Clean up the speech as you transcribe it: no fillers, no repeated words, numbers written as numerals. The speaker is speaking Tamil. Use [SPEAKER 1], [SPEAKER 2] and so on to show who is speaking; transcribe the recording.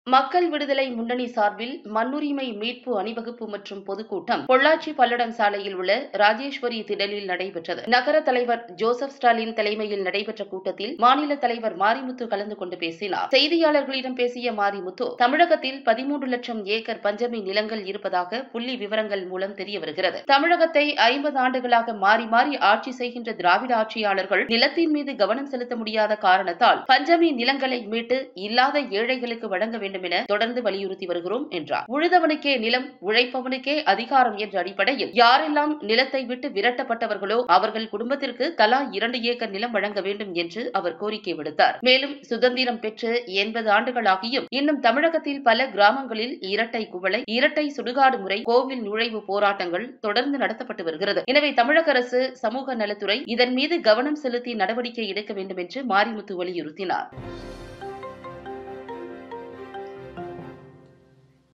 [SPEAKER 1] மக்கள் விடுதலை முன்னணி சார்பில் மண்ணுரிமை மீட்பு அணிவகுப்பு மற்றும் பொதுக்கூட்டம் பொள்ளாச்சி பல்லடம் சாலையில் உள்ள ராஜேஸ்வரி திடலில் நடைபெற்றது. நகர தலைவர் ஜோசப் ஸ்டாலின் தலைமையில் நடைபெற்ற கூட்டத்தில் மாநில தலைவர் மாரிமுத்து கலந்து கொண்டு பேசினார். செய்தியாளர்களிடம் பேசிய மாரிமுத்து, தமிழகத்தில் 13 லட்சம் ஏக்கர் பஞ்சமி நிலங்கள் இருப்பதாக புள்ளி விவரங்கள் மூலம் தெரிய வருகிறது. தமிழகத்தை 50 ஆண்டுகளாக மாறி மாறி ஆட்சி செய்கின்ற திராவிட ஆட்சியாளர்கள் நிலத்தின் மீது கவனம் செலுத்த முடியாத காரணத்தால் பஞ்சமி நிலங்களை மீட்டு இல்லாத ஏழைகளுக்கு வழங்க வேண்டும் என தொடர்ந்து வலியுறுத்தி வருகிறோம் என்றார். உழுதவனுக்கே நிலம், உழைப்பவனுக்கே அதிகாரம் என்ற அடிப்படையில் யாரெல்லாம் நிலத்தை விட்டு விரட்டப்பட்டவர்களோ அவர்கள் குடும்பத்திற்கு தலா 2 ஏக்கர் நிலம் வழங்க வேண்டும் என்று அவர் கோரிக்கை விடுத்தார். மேலும் சுதந்திரம் பெற்று 80 ஆண்டுகளாகியும் இன்னும் தமிழகத்தில் பல கிராமங்களில் இரட்டை குவளை, இரட்டை சுடுகாடு முறை, கோவில் நுழைவு போராட்டங்கள் தொடர்ந்து நடத்தப்பட்டு வருகிறது. எனவே தமிழக அரசு, சமூக நலத்துறை இதன் மீது கவனம் செலுத்தி நடவடிக்கை எடுக்க வேண்டும் என்று மாரிமுத்து வலியுறுத்தினார்.